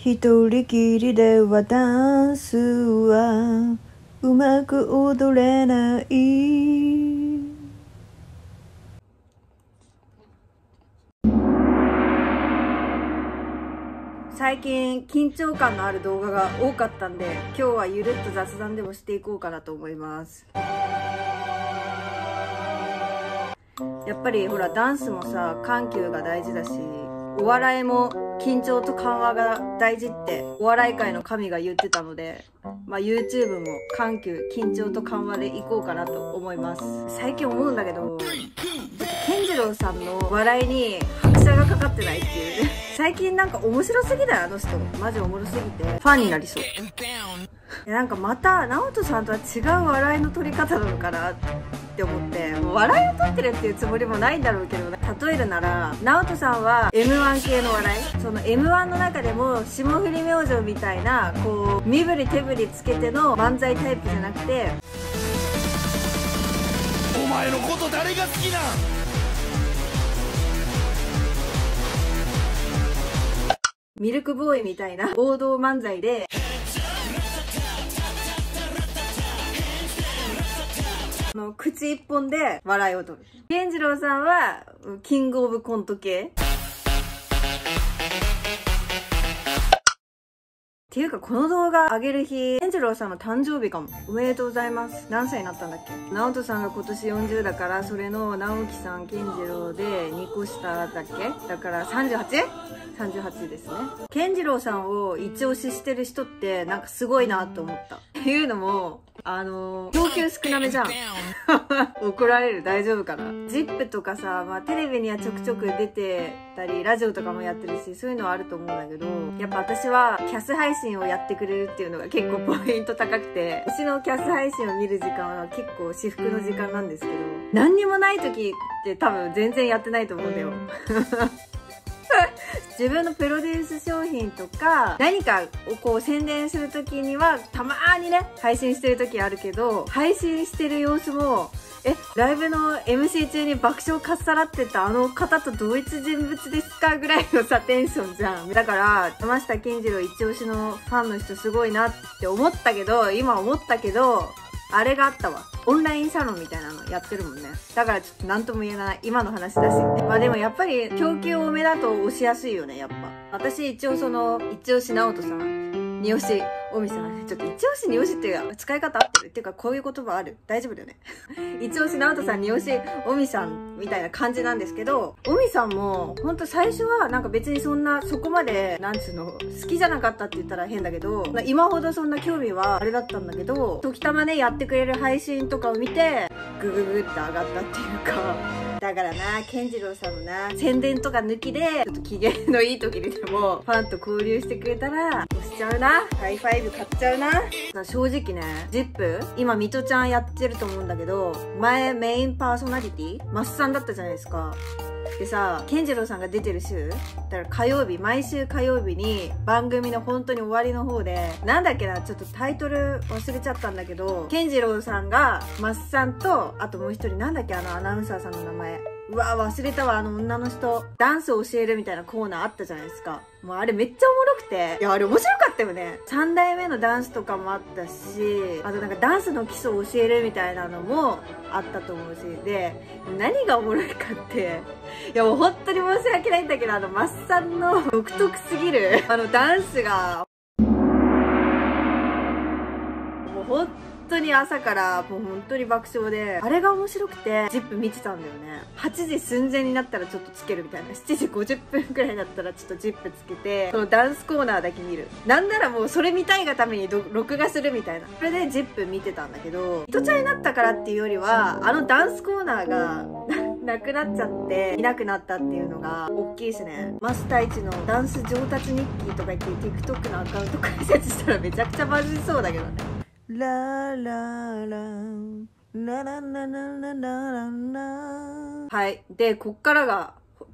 一人きりではダンスはうまく踊れない。最近緊張感のある動画が多かったんで、今日はゆるっと雑談でもしていこうかなと思います。やっぱりほらダンスもさ、緩急が大事だし、お笑いも緊張と緩和が大事ってお笑い界の神が言ってたので、YouTube も緩急、緊張と緩和でいこうかなと思います。最近思うんだけど、健次郎さんの笑いに拍車がかかってないっていうね。最近なんか面白すぎだよ、あの人。マジおもろすぎてファンになりそう。なんかまた直人さんとは違う笑いの取り方なのかなって思って、もう笑いを取ってるっていうつもりもないんだろうけど、例えるなら直人さんは M1 系の笑い、その M1 の中でも霜降り明星みたいなこう身振り手振りつけての漫才タイプじゃなくて、 お前のこと誰が好きなん？ ミルクボーイみたいな王道漫才で、口一本で笑いを取る。健次郎さんはキングオブコント系っていうか、この動画上げる日、健次郎さんの誕生日かも。おめでとうございます。何歳になったんだっけ？直人さんが今年40だから、それの直樹さん、健次郎で2個下だっけ？だから 38？38 ですね。健次郎さんを一押ししてる人ってなんかすごいなと思った。っていうのも、供給少なめじゃん。怒られる？大丈夫かな？ ZIP とかさ、テレビにはちょくちょく出てたり、ラジオとかもやってるし、そういうのはあると思うんだけど、やっぱ私はキャス配信をやってくれるっていうのが結構ポイント高くて、推しのキャス配信を見る時間は結構至福の時間なんですけど、何にもない時って多分全然やってないと思うんだよ。自分のプロデュース商品とか何かをこう宣伝する時にはたまーにね配信してる時あるけど、配信してる様子もライブの MC 中に爆笑かっさらってたあの方と同一人物ですかぐらいのさテンションじゃん。だから山下健二郎一押しのファンの人すごいなって思ったけど、今思ったけど、あれがあったわ。オンラインサロンみたいなのやってるもんね。だからちょっと何とも言えない今の話だし。でもやっぱり供給多めだと押しやすいよね、やっぱ。私一応一押し直人さん、二押しおみさん、ちょっと一押し二押しっていう使い方合ってるっていうか、こういう言葉ある？大丈夫だよね。一押し直人さん、二押しおみさんみたいな感じなんですけど、おみさんもほんと最初はなんか別にそこまでなんつうの好きじゃなかったって言ったら変だけど、今ほどそんな興味はあれだったんだけど、時たまねやってくれる配信とかを見てグググって上がったっていうか。だからな、健次郎さんもな、宣伝とか抜きでちょっと機嫌のいい時にでもファンと交流してくれたら押しちゃうな、ハイファイブ買っちゃうな。正直ね、ZIP 今ミトちゃんやってると思うんだけど、前メインパーソナリティマスさんだったじゃないですか。でさ、健次郎さんが出てる週だから火曜日、毎週火曜日に番組の本当に終わりの方で、なんだっけな、ちょっとタイトル忘れちゃったんだけど、健次郎さんがマスさんと、あともう一人なんだっけ、アナウンサーさんの名前、うわ忘れたわ、女の人ダンスを教えるみたいなコーナーあったじゃないですか。もうあれめっちゃおもろくて、いやあれ面白かったよね。3代目のダンスとかもあったし、あとなんかダンスの基礎を教えるみたいなのもあったと思うし、で何がおもろいかって、いやもう本当に申し訳ないんだけど、マスさんの独特すぎるダンスがもう本当に朝からもう本当に爆笑で、あれが面白くて ZIP 見てたんだよね。8時寸前になったらちょっとつけるみたいな、7時50分くらいだったらちょっと ZIP つけて、そのダンスコーナーだけ見る。なんならもうそれ見たいがために録画するみたいな、それで ZIP 見てたんだけど、人ちゃになったからっていうよりはダンスコーナーがなくなっちゃっていなくなったっていうのが大きいですね。マス太一のダンス上達日記とか言って TikTok のアカウント開設したらめちゃくちゃバズりそうだけどね。ラララララララララララ。はい。で、こっからが